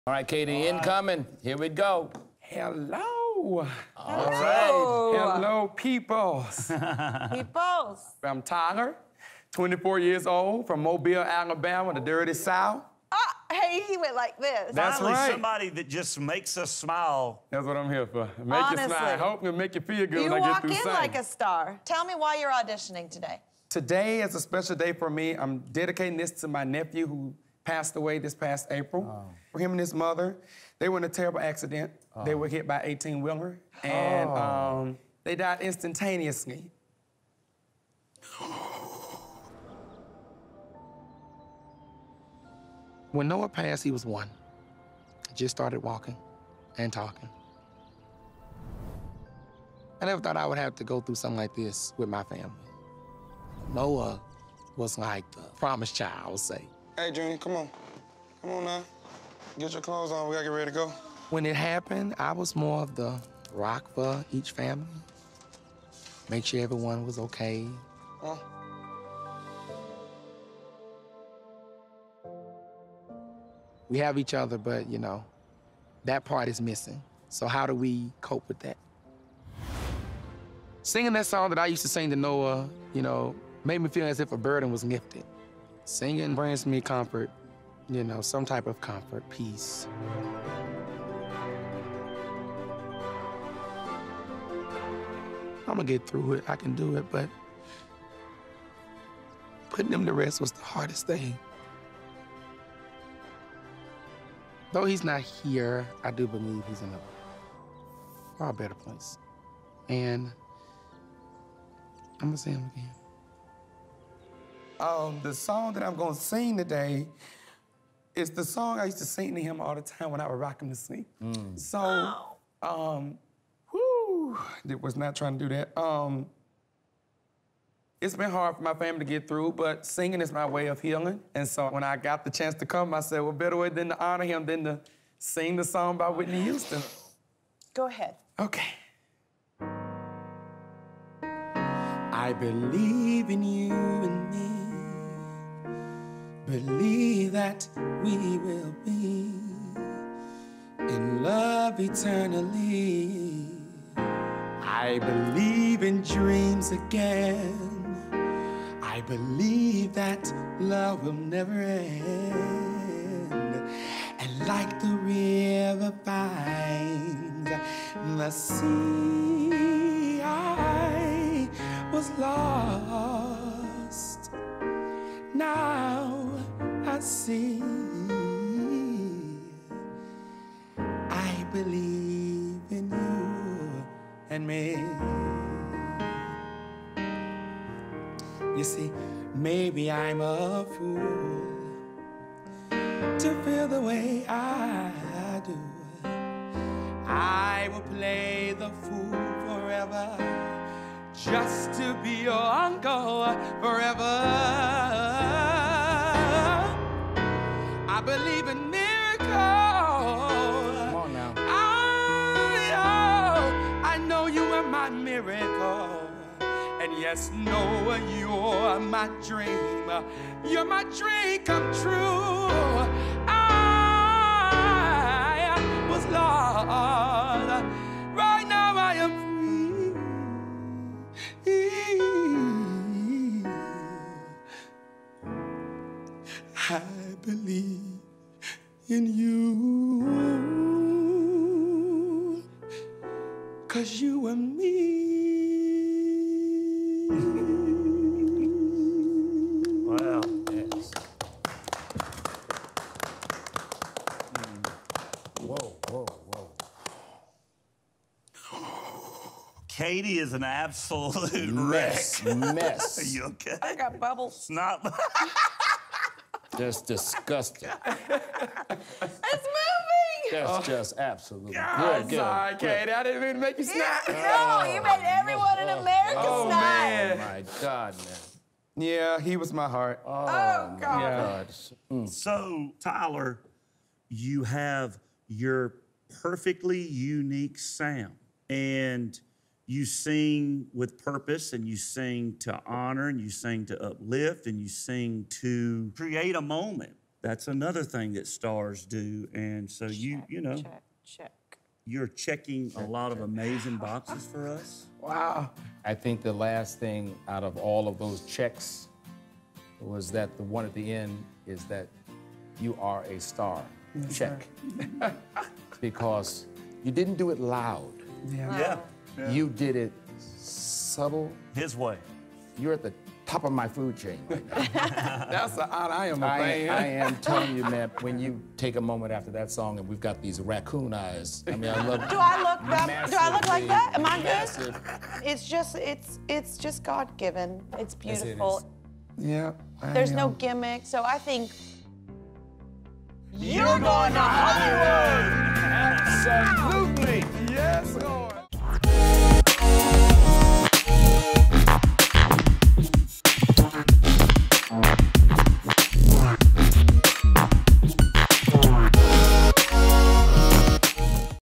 All right, Katy, incoming. Here we go. Hello. All right. Hello, peoples. Peoples. I'm Tyler, 24 years old, from Mobile, Alabama, the dirty South. Hey, he went like this. That's Finally, right. somebody that just makes us smile. That's what I'm here for. Make Honestly. you smile. Hope to make you feel good You when I get walk through in singing. like a star. Tell me why you're auditioning today. Today is a special day for me. I'm dedicating this to my nephew who passed away this past April. For him and his mother, they were in a terrible accident. They were hit by an 18-wheeler, and they died instantaneously. When Noah passed, he was 1. Just started walking and talking. I never thought I would have to go through something like this with my family. Noah was like the promised child, I would say. Hey, Junior, come on. Come on now. Get your clothes on. We gotta get ready to go. When it happened, I was more of the rock for each family. Make sure everyone was okay. Huh? We have each other, but, you know, that part is missing. So how do we cope with that? Singing that song that I used to sing to Noah, you know, made me feel as if a burden was lifted. Singing brings me comfort, you know, some type of comfort, peace. I'm gonna get through it, I can do it, but putting him to rest was the hardest thing. Though he's not here, I do believe he's in a far better place. And I'm gonna see him again. The song that I'm gonna sing today is the song I used to sing to him all the time when I would rock him to sleep. So, it was not trying to do that. It's been hard for my family to get through, but singing is my way of healing. And so when I got the chance to come, I said, well, better way than to honor him than to sing the song by Whitney Houston. Go ahead. Okay. I believe in you and me. Believe that we will be in love eternally. I believe in dreams again. I believe that love will never end. And like the river finds the sea, I was lost. Now I see. I believe in you and me. You see, maybe I'm a fool to feel the way I do. I will play the fool forever, just to be your uncle forever. I believe in miracles. Come on now. I know you are my miracle. And yes, Noah, you're my dream. You're my dream come true. I was lost. Right now I am free. I believe in you, 'cause you and me. Wow. Yes. Whoa, whoa, whoa. Katy is an absolute Mess, wreck. mess. Are you okay? I got bubbles. It's not. Just disgusting. It's moving! That's just absolutely I'm good. sorry, Katy. I didn't mean to make you snap. No, you made everyone in America Oh, snap. man. Oh, my God, man. Yeah, he was my heart. Oh, God. my God. So, Tyler, you have your perfectly unique sound. And you sing with purpose, and you sing to honor, and you sing to uplift, and you sing to create a moment. That's another thing that stars do. And so you know, Check. you're checking a lot of amazing boxes for us. Wow. I think the last thing out of all of those checks was that the one at the end is that you are a star. Yes, Check. Because you didn't do it loud. Yeah. Yeah. You did it subtle. His way. You're at the top of my food chain right now. That's an honor. I am a fan. I am telling you, man, when you take a moment after that song and we've got these raccoon eyes, I mean, I love Do I look like that? Am I good? massive. It's just God-given. It's Yes, it beautiful. is. Yeah. There's no gimmick, so I think you're going to Hollywood.